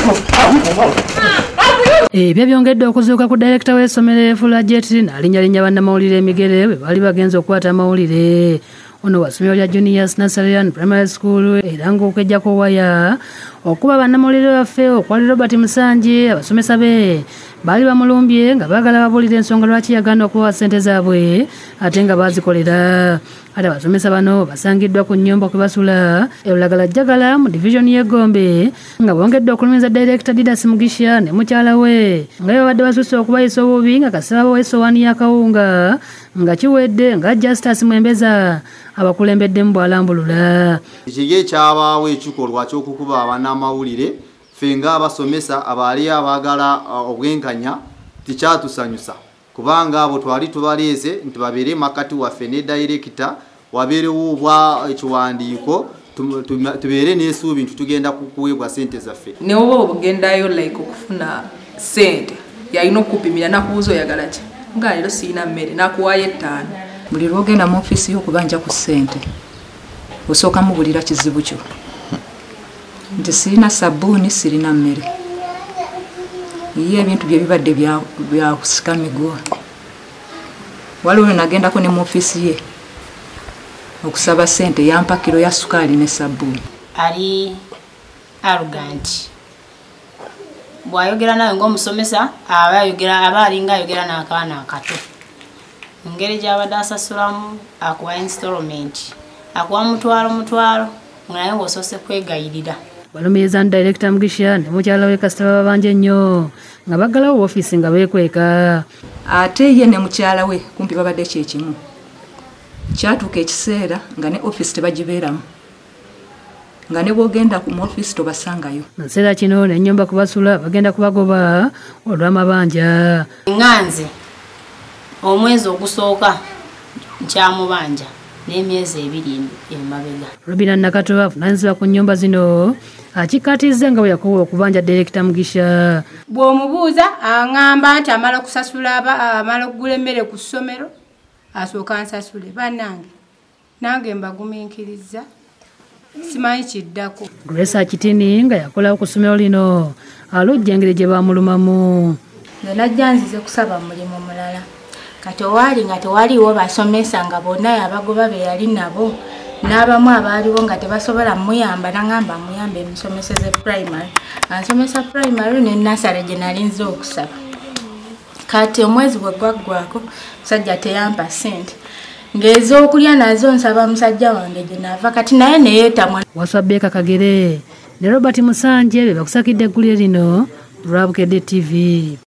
Ebyo byongedde okuzuuka ku director w'essomero Fula Jet n'alinnyalinnya bannamawulire emigere bwe bali bagenze okukwata amawulire. Ono wa ssomero lya Juniors Nursery and Primary School era ng'okujjako waya okuba bannamawulire baffe okwali Robert Musanje abasomesa be baali bamulumbye nga baagala babuulira ensonga lwaki yagaana okubawa ssente zaabwe ate nga baazikolera. Ate abasomesa bano basangiddwa ku nnyumba kwe basula Lulagala Jagala mu division y'e Gombe nga bongedde okulumiza Director Didas Mugisha ne mukyala we nga babadde basusse okubayisa obubi nga kasaba baweesa essowaani y'akawunga nga kiwedde nga Justus Mwembeza abakulembeddemu bw'alambulula. Ekige kyabaawo ekikolwa ky'okukuba abannamawulire ffe ng'abasomesa abaali abaagala obwenkanya tikyatusanyusa kubanga abo twali tubaleese nti babeere makati waffe ne Director wabeerewo obwa ekiwandiiko tubeere n'essuubi nti tugenda kuweebwa ssente zaffe. Ne oba ogendayo like okufuna ssente yalina okukupimira nakubuuza oyagala ki nga leero sirina mmere nakuwaayo 5. Buli lwogenda mu ofiisi y'okubanja ku ssente osooka mubulira kizibu kyo nti sirina sabbuuni sirina mmere ye ebintu bye bibadde bya kusika miguwa. Waliwo nagendako ne mu ofiisi ye okusaba ssente yampa kiro ya sukaali ne sabbuuni. Ali arrogant bw'ayogera nawe ng'omusomesa aba alinga ayogera n'akaana akato. Engeri gy'abadde asasulamu akuwa installment akuwa mutwalo naye ng'osoose kwegayirira. Balumiriza Director Mugisha ne mukyala we kasitaba babanje nnyo nga baggalawo ofiisi nga beekweka. Ate ye ne mukyala we kumpi babadde kyekimu. Kyatuuka ekiseera nga ne ofiisi tebagibeeramu nga ne bw'ogenda mu ofiisi tobasangayo. Mu kiseera kino n'ennyumba kubasula bagenda kubagoba olw'amabanja. Nganze omwezi ogusooka nkyamubanja n'emyezi 2 emabega. Robina Nakato avunaanyizibwa ku nnyumba zino akikkaatiriza nga bwe yakowa okubanja Director Mugisha. Bw'omubuuza aŋŋamba nti amala kusasula amala okugula emmere ku ssomero asooka nsasule. Bannange nange mbagumiikiriza simanyi kiddako. Grace Akitini nga yakolawo ku ssomero lino alujja engeri gye baamulumamu. Nze najja nzize kusaba mulimu mulala kati owaali nga tewaliwo basomesa nga bonna abagoba be yali nabo n'abamu abaaliwo nga tebasobola muyamba nangamba muyambe musomeseze primary ansomesa primary ne nursery gye nali nze okusaba. Kati omwezi bwe gwaggwako musajja teyampa ssente ng'ez'okulya nazo nsaba musajja wange gye naava kati naye neyeetamwa. Wasabeka Kagere ne Robert Musanje be bakusakidde eggulire lino Lwabukedde TV.